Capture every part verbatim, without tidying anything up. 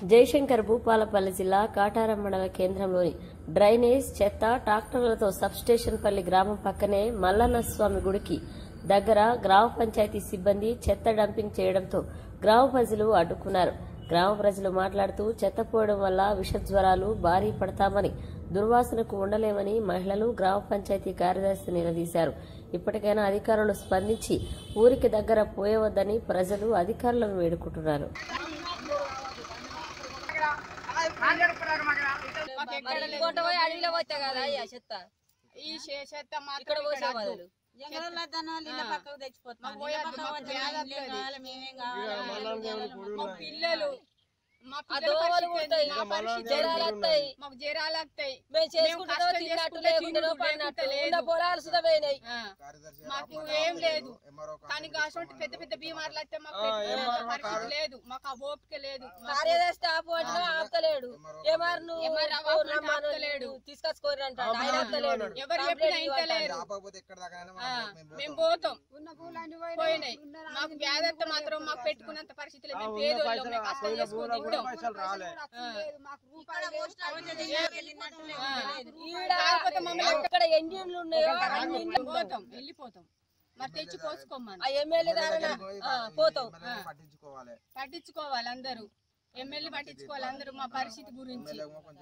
జయశంకర్ భూపాలపల్లి జిల్లా కాటారం మండల కేంద్రంలోని డ్రైనేజ్ చెత్త ట్రాక్టర్లతో సబ్స్టేషన్పల్లి గ్రామం పక్కనే మల్లన్నస్వామి గుడికి దగ్గర గ్రామ పంచాయతీ సిబ్బంది చెత్త డంపింగ్ చేయడంతో గ్రామ ప్రజలు అడ్డుకున్నారు. గ్రామ ప్రజలు మాట్లాడుతూ చెత్త పోవడం వల్ల విషజ్వరాలు భారీ పడతామని, దుర్వాసనకు ఉండలేమని మహిళలు గ్రామ పంచాయతీ కార్యదర్శి నిలదీశారు. ఇప్పటికైనా అధికారులు స్పందించి ఊరికి దగ్గర పోయవద్దని ప్రజలు అధికారులను వేడుకుంటున్నారు. పిల్లలు మాకు జరాలు వస్తాయి, మాకు ఏం లేదు. కానీ అటువంటి పెద్ద పెద్ద బీమార్లు వస్తే మాకు పరిస్థితి లేదు, మాకు ఆ ఓపిక లేదు. ఎవరు చెప్పినా ఇంటలేరు. మేము పోతాం, పోయినాయి. మాకు వ్యాధి మాత్రం మాకు పెట్టుకున్నంత పరిస్థితులు మేము పేదోళ్ళం, మేము కష్టం చేసుకుని తింటాం. పోతాం, వెళ్ళిపోతాం, మరి తెచ్చి పోసుకోమని పట్టించుకోవాలి. అందరూ ఎమ్మెల్యే పట్టించుకోవాలి, అందరూ మా పరిస్థితి గురించి.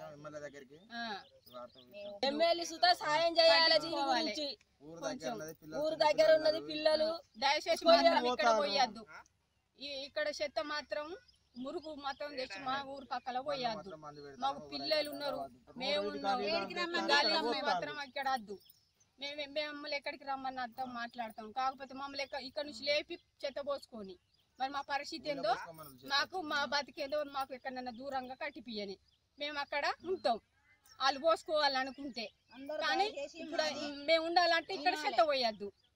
ఎమ్మెల్యే సుతా సాయం చేయాలి. దీని గురించి కొంచెం ఊరు దగ్గర ఉన్నది పిల్లలు దయచేసి ఇక్కడ పోయొద్దు. ఇక్కడ చెత్త మాత్రం మురుగు మొత్తం తెచ్చి మా ఊరు పక్కల పోయొద్దు. మాకు పిల్లలు ఉన్నారు, మేము మాత్రం ఇక్కడ వద్దు. మేము మమ్మల్ని ఎక్కడికి రమ్మని అర్థం మాట్లాడతాం. కాకపోతే మమ్మల్ని ఇక్కడ నుంచి లేపి చెత్త పోసుకొని మరి మా పరిస్థితి ఏందో, మాకు మా బతికేందో మాకు ఎక్కడన్నా దూరంగా కట్టిపియని మేము అక్కడ ఉంటాం. వాళ్ళు పోసుకోవాలనుకుంటే, కానీ ఇప్పుడు మేము ఉండాలంటే ఇక్కడ చెత్త పోయొద్దు.